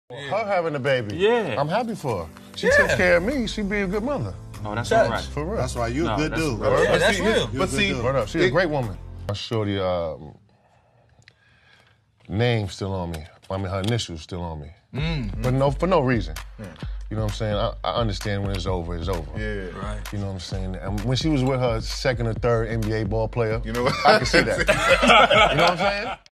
Her having a baby. Yeah. I'm happy for her. She took care of me. She be a good mother. Oh, that's all right. For real. That's why you're a good dude. Yeah, that's real. But see, She's a great woman. My shorty, name still on me. I mean, her initials still on me. But for no reason. You know what I'm saying? I understand when it's over, it's over. Yeah. Right. You know what I'm saying? And when she was with her second or third NBA ball player, You know what? I can see that. You know what I'm saying?